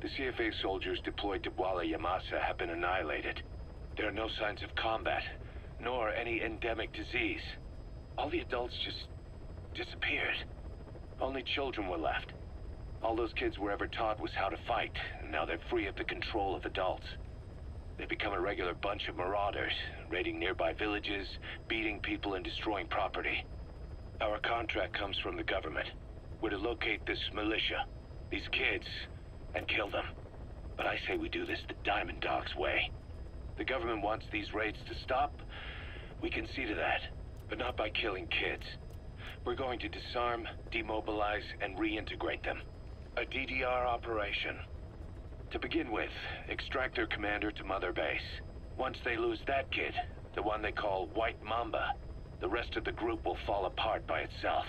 The CFA soldiers deployed to Bwala Yamasa have been annihilated. There are no signs of combat, nor any endemic disease. All the adults just disappeared. Only children were left. All those kids were ever taught was how to fight, and now they're free of the control of adults. They've become a regular bunch of marauders, raiding nearby villages, beating people and destroying property. Our contract comes from the government. We're to locate this militia, these kids, and kill them. But I say we do this the Diamond Dogs way. The government wants these raids to stop. We can see to that, but not by killing kids. We're going to disarm, demobilize, and reintegrate them. A DDR operation. To begin with, extract their commander to Mother Base. Once they lose that kid, the one they call White Mamba, the rest of the group will fall apart by itself.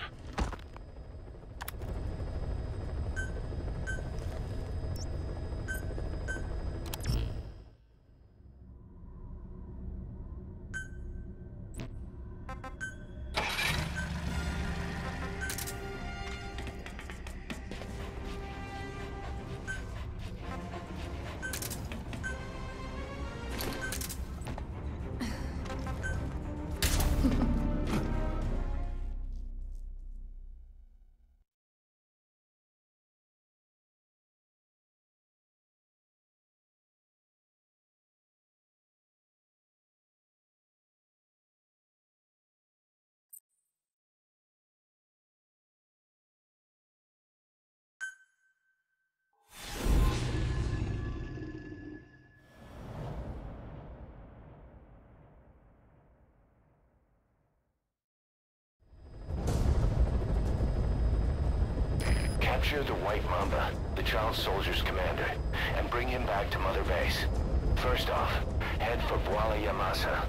Capture the White Mamba, the child soldier's commander, and bring him back to Mother Base. First off, head for Bwala Yamasa.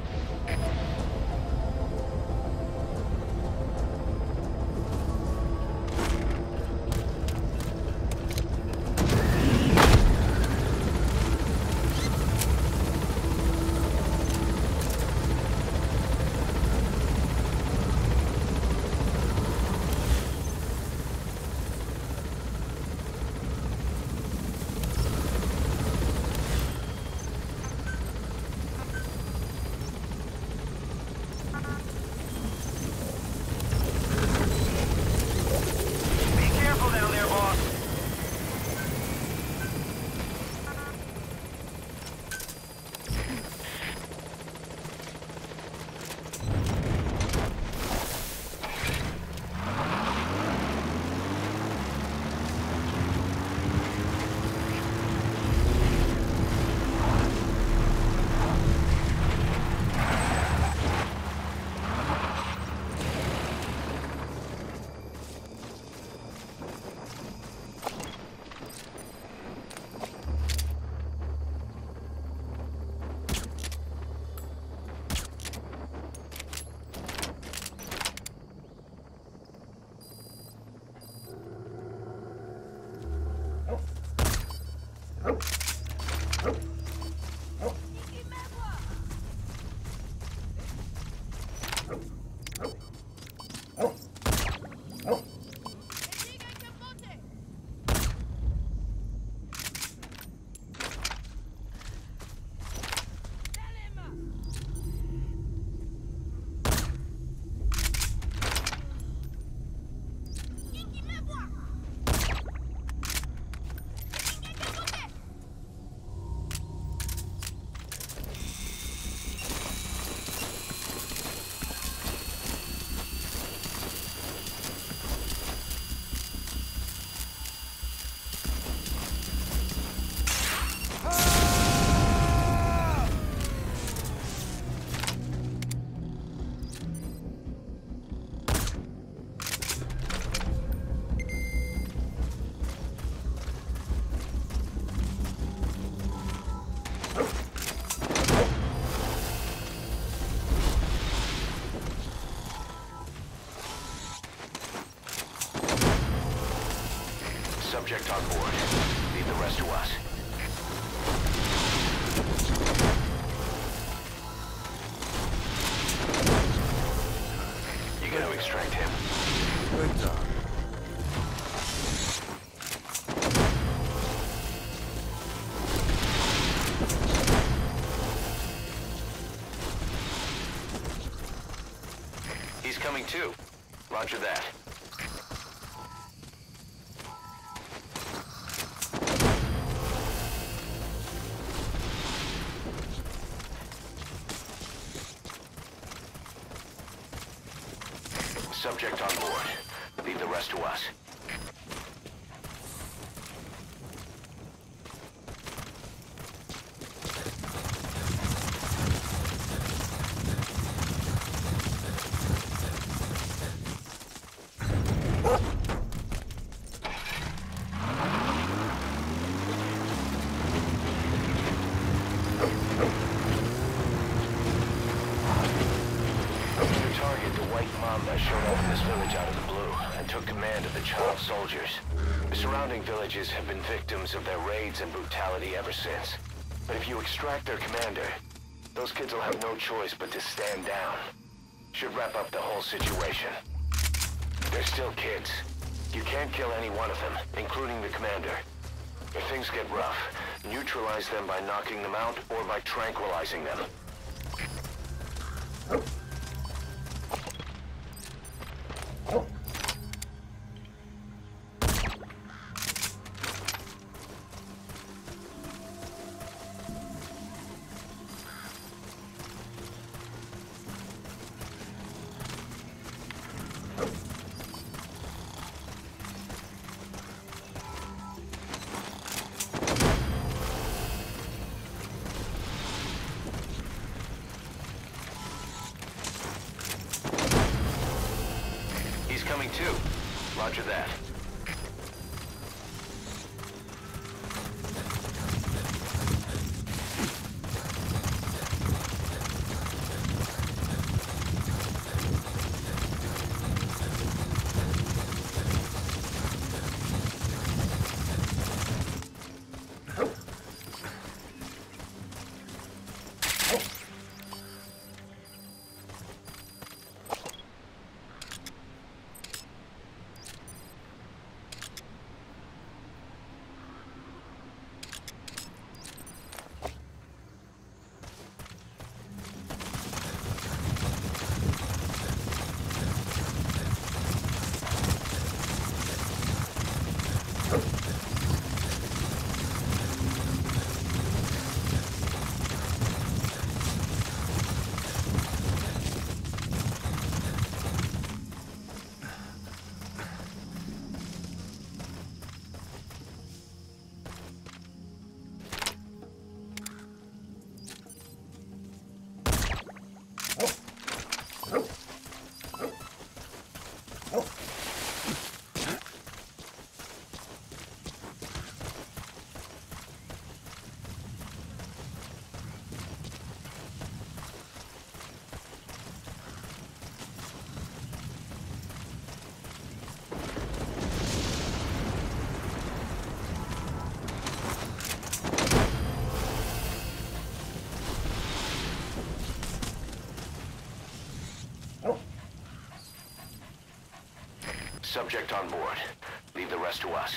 Subject on board. Leave the rest to us. You gotta extract him. Good job. coming too. Roger that. Subject on board. Leave the rest to us. The surrounding villages have been victims of their raids and brutality ever since. But if you extract their commander, those kids will have no choice but to stand down. Should wrap up the whole situation. They're still kids. You can't kill any one of them, including the commander. If things get rough, neutralize them by knocking them out or by tranquilizing them. Coming too. Roger that. Subject on board. Leave the rest to us.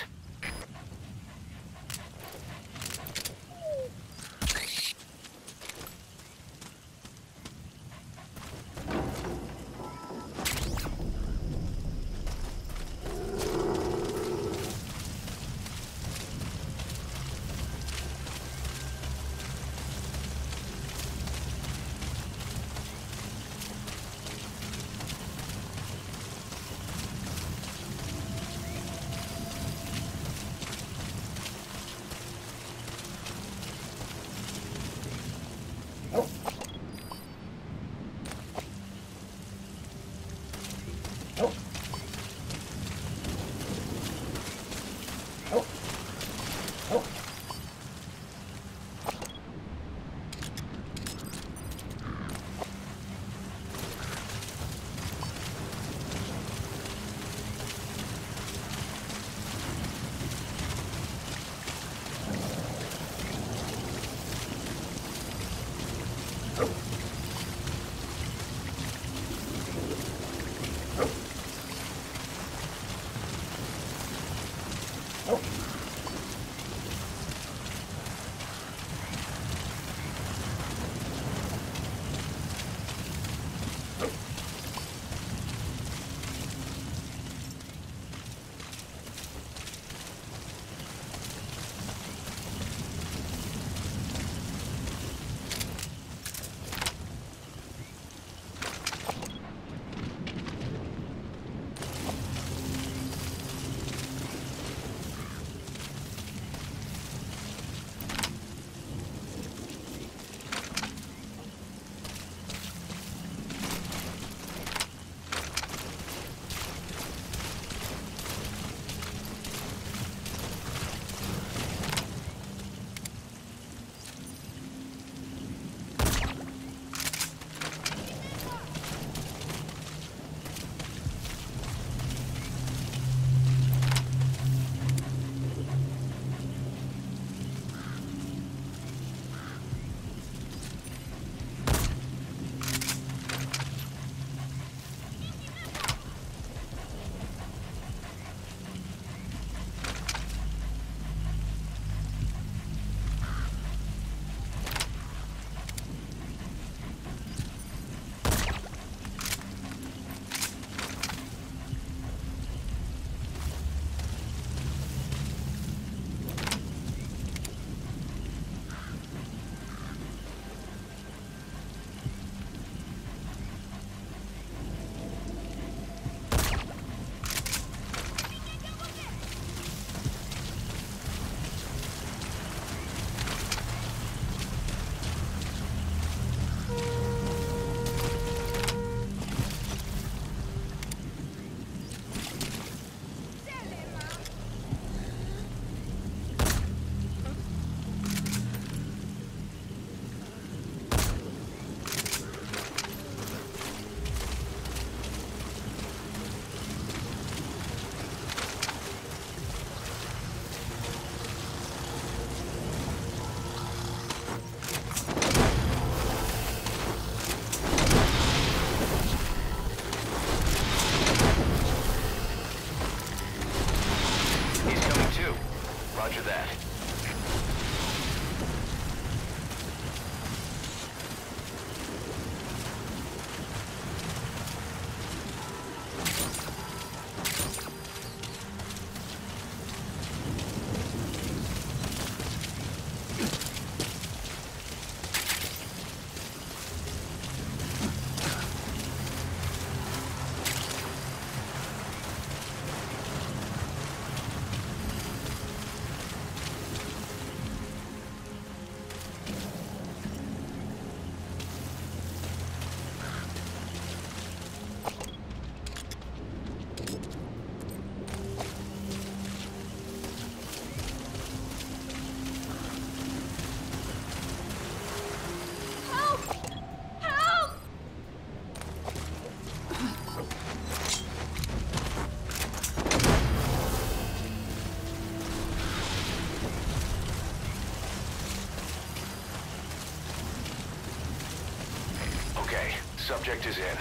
Okay, subject is in.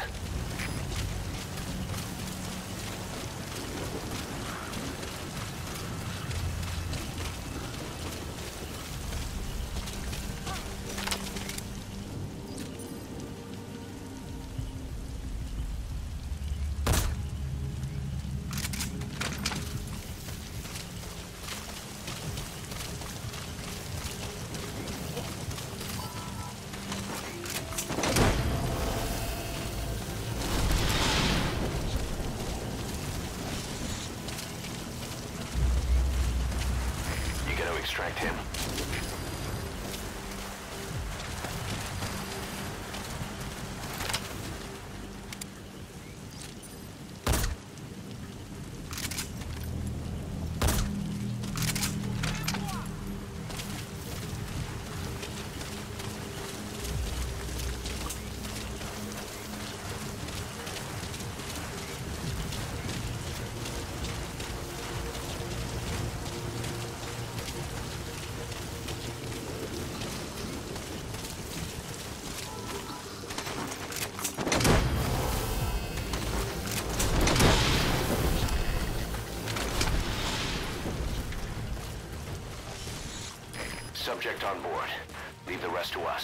Extract him. Subject on board. Leave the rest to us.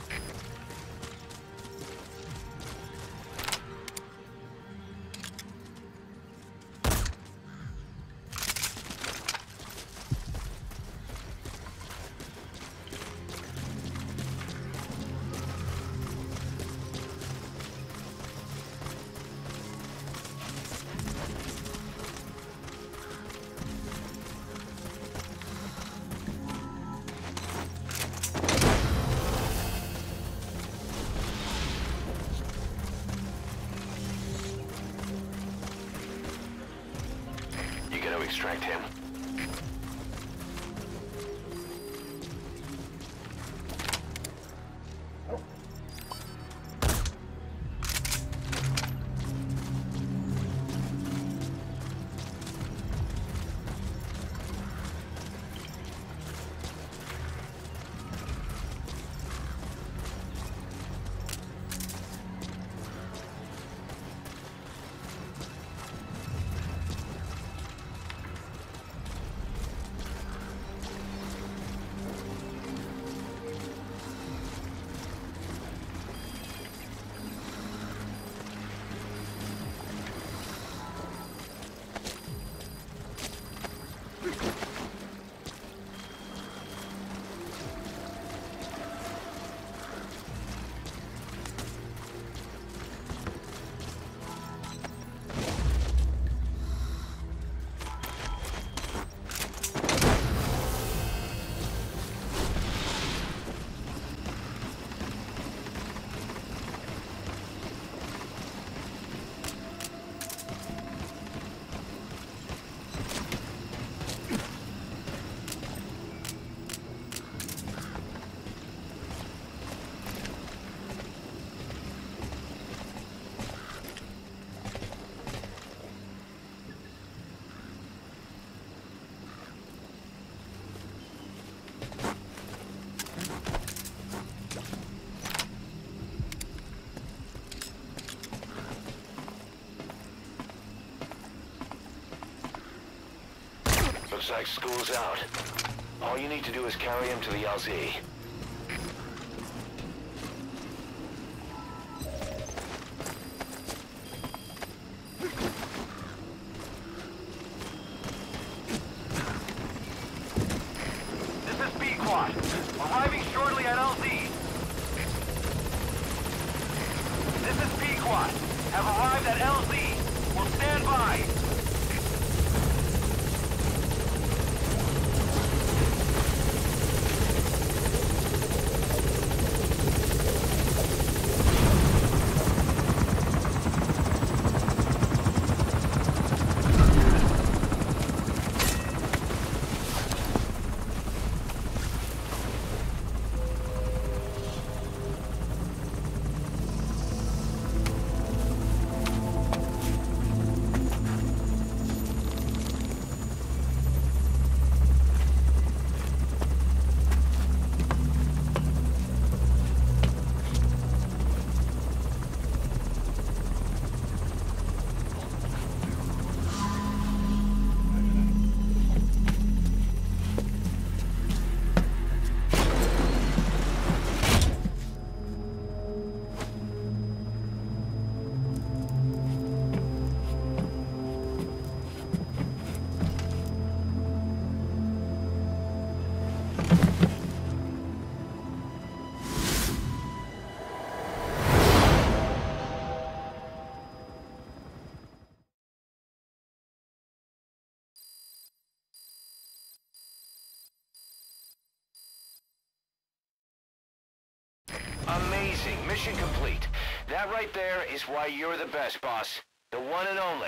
Extract him. Looks like school's out. All you need to do is carry him to the LZ. This is B-Quad. Arriving shortly at LZ. This is B-Quad. Have arrived at LZ. Will stand by. missing. Mission complete. That right there is why you're the best, boss. The one and only.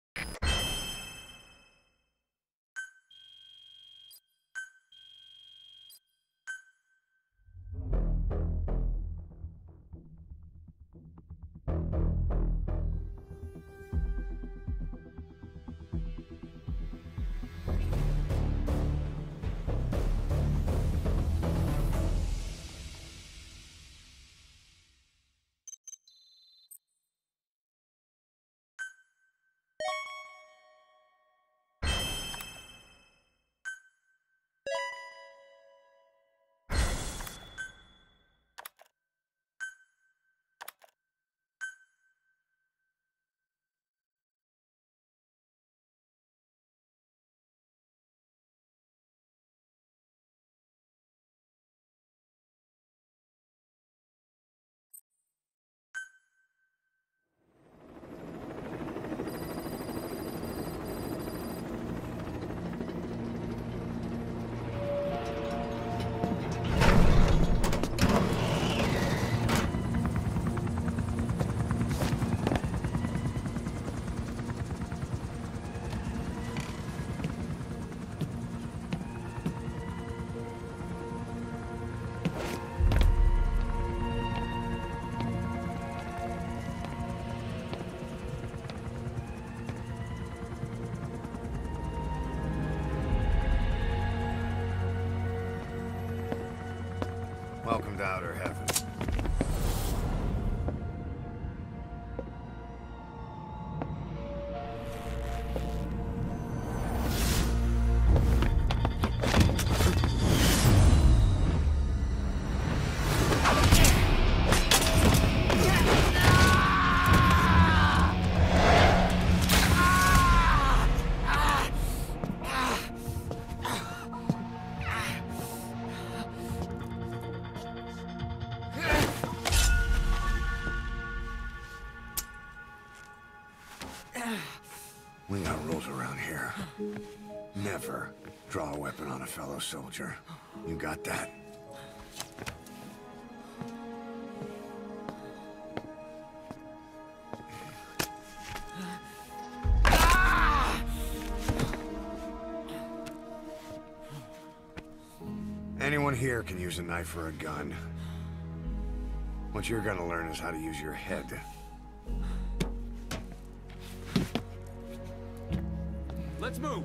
Welcome to outer heaven. We got rules around here. Never draw a weapon on a fellow soldier. You got that? Anyone here can use a knife or a gun. What you're gonna learn is how to use your head. Let's move!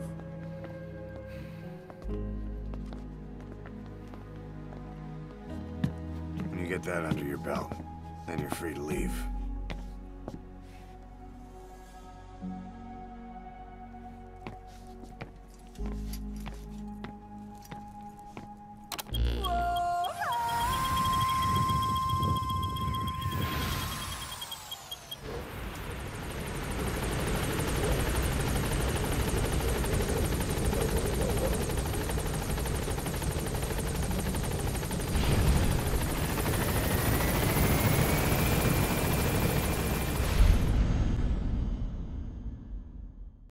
When you get that under your belt, then you're free to leave.